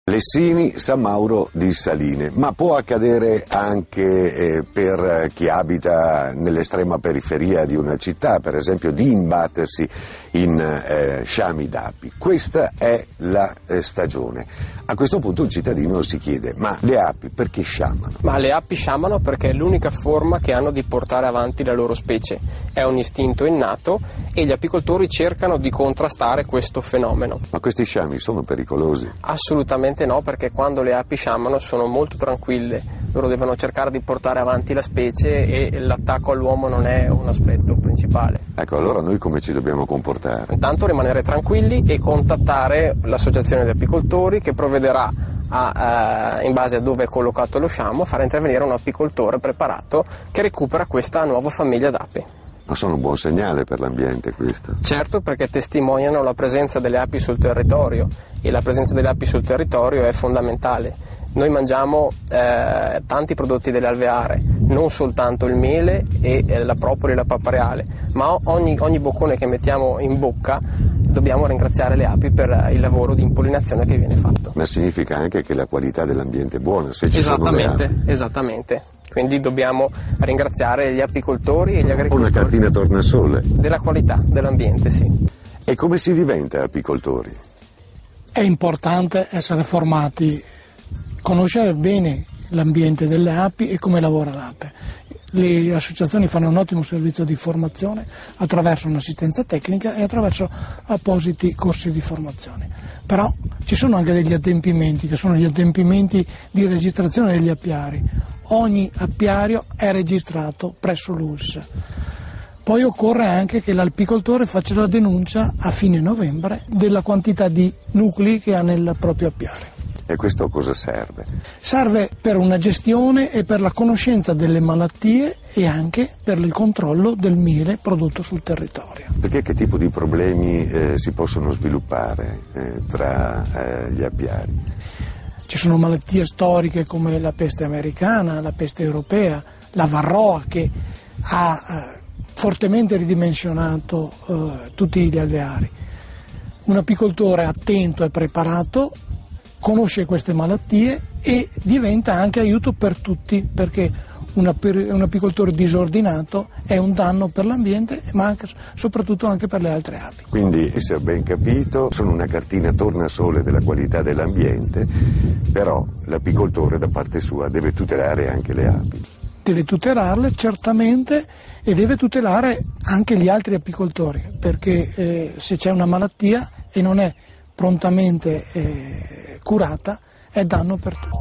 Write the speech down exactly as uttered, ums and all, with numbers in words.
Lessini, San Mauro di Saline, ma può accadere anche eh, per chi abita nell'estrema periferia di una città, per esempio, di imbattersi in eh, sciami d'api. Questa è la eh, stagione. A questo punto il cittadino si chiede: ma le api perché sciamano? Ma le api sciamano perché è l'unica forma che hanno di portare avanti la loro specie. È un istinto innato e gli apicoltori cercano di contrastare questo fenomeno. Ma questi sciami sono pericolosi? Assolutamente no, perché quando le api sciamano sono molto tranquille, loro devono cercare di portare avanti la specie e l'attacco all'uomo non è un aspetto principale. Ecco, allora noi come ci dobbiamo comportare? Intanto rimanere tranquilli e contattare l'associazione di apicoltori che provvederà a, eh, in base a dove è collocato lo sciamo, a fare intervenire un apicoltore preparato che recupera questa nuova famiglia d'api. Ma sono un buon segnale per l'ambiente questo? Certo, perché testimoniano la presenza delle api sul territorio e la presenza delle api sul territorio è fondamentale. Noi mangiamo eh, tanti prodotti delle alveare, non soltanto il miele e eh, la propola e la pappareale, ma ogni, ogni boccone che mettiamo in bocca dobbiamo ringraziare le api per il lavoro di impollinazione che viene fatto. Ma significa anche che la qualità dell'ambiente è buona, se ci sono le api. Esattamente, esattamente. Quindi dobbiamo ringraziare gli apicoltori e gli agricoltori. Una cartina tornasole. Della qualità dell'ambiente, sì. E come si diventa apicoltori? È importante essere formati, conoscere bene l'ambiente delle api e come lavora l'ape. Le associazioni fanno un ottimo servizio di formazione attraverso un'assistenza tecnica e attraverso appositi corsi di formazione. Però ci sono anche degli adempimenti, che sono gli adempimenti di registrazione degli apiari. Ogni apiario è registrato presso l'U L S S. Poi occorre anche che l'apicoltore faccia la denuncia a fine novembre della quantità di nuclei che ha nel proprio apiario. E questo cosa serve? Serve per una gestione e per la conoscenza delle malattie e anche per il controllo del miele prodotto sul territorio. Perché che tipo di problemi eh, si possono sviluppare eh, tra eh, gli apiari? Ci sono malattie storiche come la peste americana, la peste europea, la varroa che ha eh, fortemente ridimensionato eh, tutti gli alveari. Un apicoltore attento e preparato conosce queste malattie e diventa anche aiuto per tutti, perché un, ap- un apicoltore disordinato è un danno per l'ambiente, ma anche, soprattutto anche per le altre api. Quindi, se ho ben capito, sono una cartina tornasole della qualità dell'ambiente, però l'apicoltore da parte sua deve tutelare anche le api. Deve tutelarle certamente e deve tutelare anche gli altri apicoltori, perché eh, se c'è una malattia e non è prontamente eh, curata è danno per tutti.